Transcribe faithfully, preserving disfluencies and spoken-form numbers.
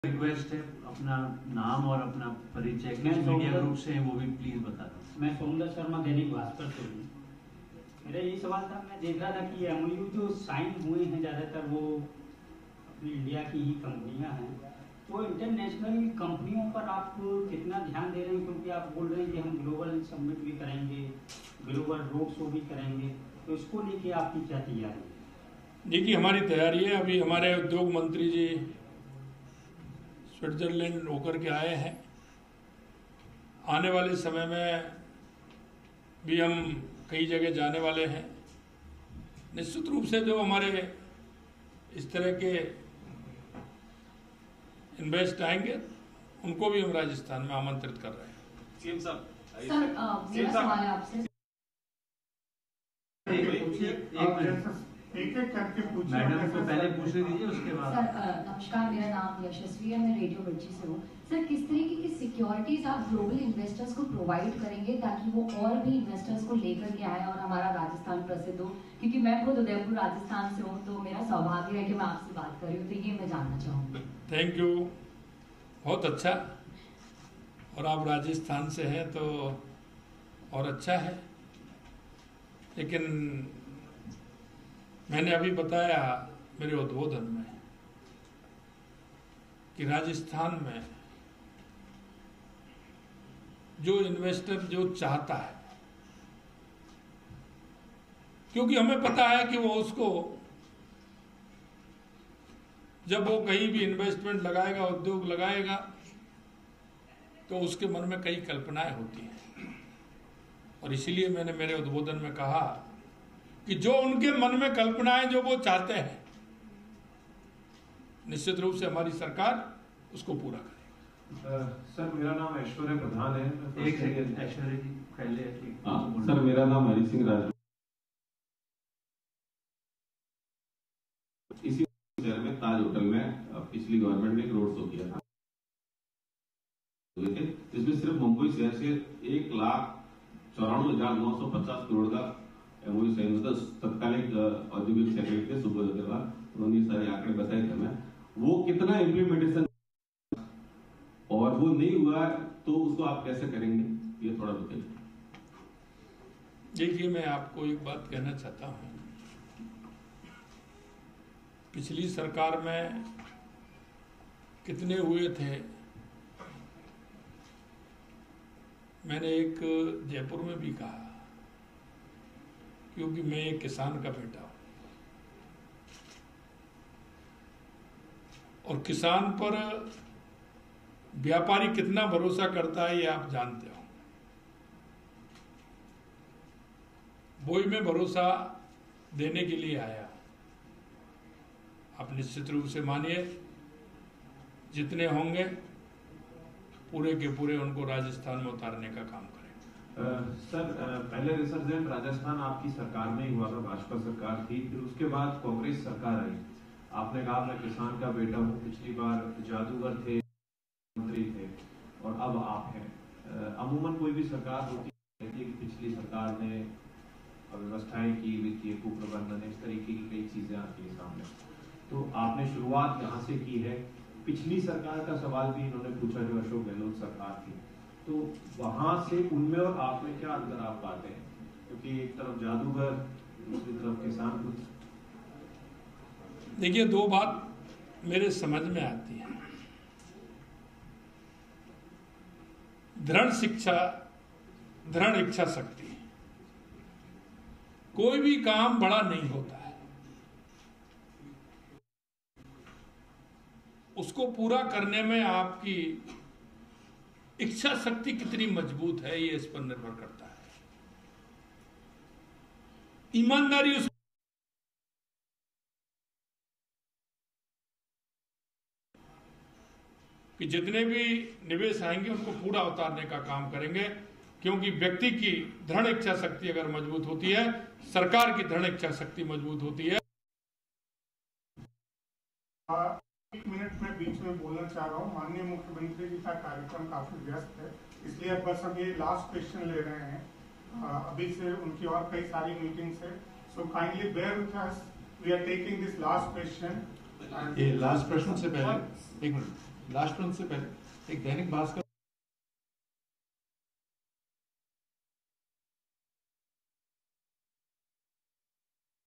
Request है, अपना नाम और अपना परिचय किस मीडिया ग्रुप से है वो भी प्लीज बता दो। मैं सोमदर शर्मा, दैनिक भास्कर से हूँ। मेरा यही सवाल था, मैं देख रहा था कि एमओयू जो साइन हुए हैं ज़्यादातर वो अपनी इंडिया की ही कंपनियां हैं, तो इंटरनेशनल कंपनियों पर आप कितना ध्यान दे रहे हैं? क्योंकि आप बोल रहे हैं कि हम ग्लोबल समिट भी करेंगे, ग्लोबल रोड शो भी करेंगे, तो इसको लेके आपकी क्या तैयारी है? देखिए, हमारी तैयारी है। अभी हमारे उद्योग मंत्री जी स्विट्जरलैंड होकर के आए हैं। आने वाले समय में भी हम कई जगह जाने वाले हैं। निश्चित रूप से जो हमारे इस तरह के इन्वेस्ट आएंगे उनको भी हम राजस्थान में आमंत्रित कर रहे हैं। सीएम साहब, सर मेरा सवाल है आपसे। एक एक करके पूछिए। मैडम को पहले पूछने दीजिए, उसके बाद। सर नमस्कार, मेरा नाम यशस्वी है, मैं रेडियो मिर्ची से हूँ। सर, किस तरीके की सिक्योरिटीज आप ग्लोबल इन्वेस्टर्स को प्रोवाइड करेंगे ताकि वो और भी इन्वेस्टर्स को लेकर के आए और हमारा राजस्थान प्रसिद्ध हो? क्योंकि मैं खुद उदयपुर राजस्थान से हूँ, तो मेरा सौभाग्य है कि मैं आपसे बात कर रही हूँ, तो ये मैं जानना चाहूँगी। थैंक यू, बहुत अच्छा। और आप राजस्थान से हैं तो और अच्छा है। लेकिन मैंने अभी बताया मेरे उद्बोधन में कि राजस्थान में जो इन्वेस्टर जो चाहता है, क्योंकि हमें पता है कि वो उसको जब वो कहीं भी इन्वेस्टमेंट लगाएगा, उद्योग लगाएगा, तो उसके मन में कई कल्पनाएं होती हैं। और इसीलिए मैंने मेरे उद्बोधन में कहा कि जो उनके मन में कल्पनाएं जो वो चाहते हैं, निश्चित रूप से हमारी सरकार उसको पूरा करेगी। सर, मेरा नाम ऐश्वर्य प्रधान है। एक सेकंड ऐश्वर्य जी, पहले सर, मेरा नाम हरि सिंह राज। इसी शहर में ताज होटल में पिछली गवर्नमेंट ने एक रोड शो किया था, इसमें सिर्फ मुंबई शहर से एक लाख चौरानवे हजार नौ सौ पचास करोड़ का एमओयू साइन होता। तत्कालीन औद्योगिक सेक्रेटरी सुब्रत अग्रवाल, उन्होंने सारे आंकड़े बताए थे। मैं वो कितना इम्प्लीमेंटेशन और वो नहीं हुआ, तो उसको आप कैसे करेंगे, ये थोड़ा बताइए। देखिए, मैं आपको एक बात कहना चाहता हूं। पिछली सरकार में कितने हुए थे, मैंने एक जयपुर में भी कहा, क्योंकि मैं एक किसान का बेटा हूं और किसान पर व्यापारी कितना भरोसा करता है ये आप जानते हो। वही मैं भरोसा देने के लिए आया। आप निश्चित रूप से मानिए, जितने होंगे पूरे के पूरे उनको राजस्थान में उतारने का काम करें। Uh, सर, uh, पहले रिसर्जेंट राजस्थान आपकी सरकार में ही हुआ था, भाजपा सरकार थी, फिर उसके बाद कांग्रेस सरकार आई। आपने कहा मैं किसान का बेटा हूँ, पिछली बार जादूगर थे, मंत्री थे, और अब आप हैं। uh, अमूमन कोई भी सरकार होती है कि पिछली सरकार ने व्यवस्थाएं की, वित्तीय कुप्रबंधन, इस तरीके की कई चीजें आती है सामने। तो आपने शुरुआत यहाँ से की है। पिछली सरकार का सवाल भी इन्होंने पूछा जो अशोक गहलोत सरकार थी, तो वहां से उनमें और आप में क्या अंतर आप पाते हैं? क्योंकि एक तरफ जादूगर, दूसरी तरफ किसान। कुछ देखिए, दो बात मेरे समझ में आती है। दृढ़ शिक्षा, दृढ़ इच्छा शक्ति। कोई भी काम बड़ा नहीं होता है, उसको पूरा करने में आपकी इच्छा शक्ति कितनी मजबूत है, ये इस पर निर्भर करता है। ईमानदारी उस कि जितने भी निवेश आएंगे उनको पूरा उतारने का काम करेंगे, क्योंकि व्यक्ति की दृढ़ इच्छा शक्ति अगर मजबूत होती है, सरकार की दृढ़ इच्छा शक्ति मजबूत होती है। एक मिनट में बीच में बोलना चाह रहा हूँ। माननीय मुख्यमंत्री जी का कार्यक्रम काफी व्यस्त है, इसलिए बस हम ये लास्ट क्वेश्चन ले रहे हैं। अभी से उनकी और कई सारी मीटिंग्स है, so kindly bear with us, we are taking this last question. ये लास्ट प्रश्न से पहले एक मिनट लास्ट रन से पहले एक दैनिक भास्कर